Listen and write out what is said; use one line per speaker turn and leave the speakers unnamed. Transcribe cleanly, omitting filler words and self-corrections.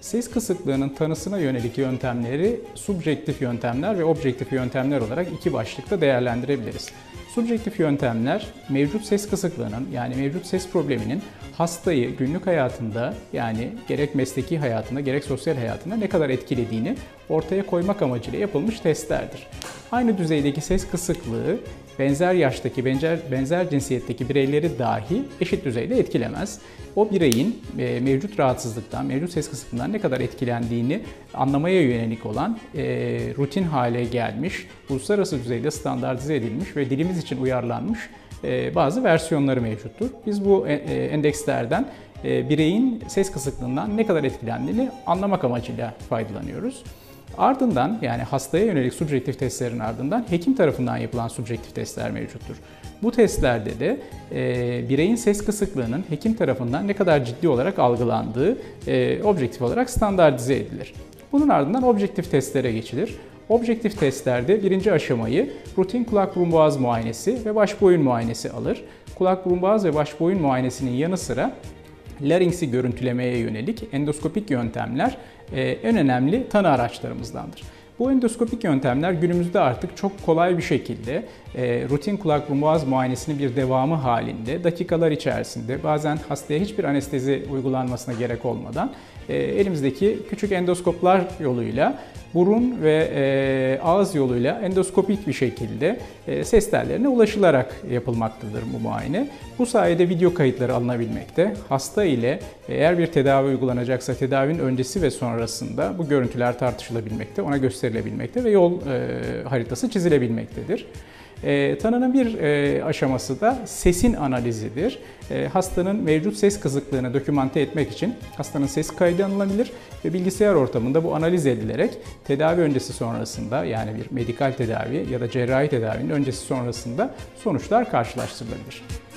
Ses kısıklığının tanısına yönelik yöntemleri subjektif yöntemler ve objektif yöntemler olarak iki başlıkta değerlendirebiliriz. Subjektif yöntemler mevcut ses kısıklığının yani mevcut ses probleminin hastayı günlük hayatında yani gerek mesleki hayatında gerek sosyal hayatında ne kadar etkilediğini ortaya koymak amacıyla yapılmış testlerdir. Aynı düzeydeki ses kısıklığı benzer yaştaki, benzer cinsiyetteki bireyleri dahi eşit düzeyde etkilemez. O bireyin mevcut rahatsızlıktan, mevcut ses kısıklığından ne kadar etkilendiğini anlamaya yönelik olan rutin hale gelmiş, uluslararası düzeyde standartize edilmiş ve dilimiz için uyarlanmış bazı versiyonları mevcuttur. Biz bu endekslerden bireyin ses kısıklığından ne kadar etkilendiğini anlamak amacıyla faydalanıyoruz. Ardından yani hastaya yönelik subjektif testlerin ardından hekim tarafından yapılan subjektif testler mevcuttur. Bu testlerde de bireyin ses kısıklığının hekim tarafından ne kadar ciddi olarak algılandığı objektif olarak standartize edilir. Bunun ardından objektif testlere geçilir. Objektif testlerde birinci aşamayı rutin kulak burun boğaz muayenesi ve baş boyun muayenesi alır. Kulak burun boğaz ve baş boyun muayenesinin yanı sıra laringsi görüntülemeye yönelik endoskopik yöntemler en önemli tanı araçlarımızdandır. Bu endoskopik yöntemler günümüzde artık çok kolay bir şekilde rutin kulak burun boğaz muayenesinin bir devamı halinde dakikalar içerisinde bazen hastaya hiçbir anestezi uygulanmasına gerek olmadan elimizdeki küçük endoskoplar yoluyla burun ve ağız yoluyla endoskopik bir şekilde ses tellerine ulaşılarak yapılmaktadır bu muayene. Bu sayede video kayıtları alınabilmekte. Hasta ile eğer bir tedavi uygulanacaksa tedavinin öncesi ve sonrasında bu görüntüler tartışılabilmekte, ona gösterilebilmekte ve yol haritası çizilebilmektedir. Tanının bir aşaması da sesin analizidir. Hastanın mevcut ses kısıklığını dokümante etmek için hastanın ses kaydı alınabilir ve bilgisayar ortamında bu analiz edilerek tedavi öncesi sonrasında yani bir medikal tedavi ya da cerrahi tedavinin öncesi sonrasında sonuçlar karşılaştırılabilir.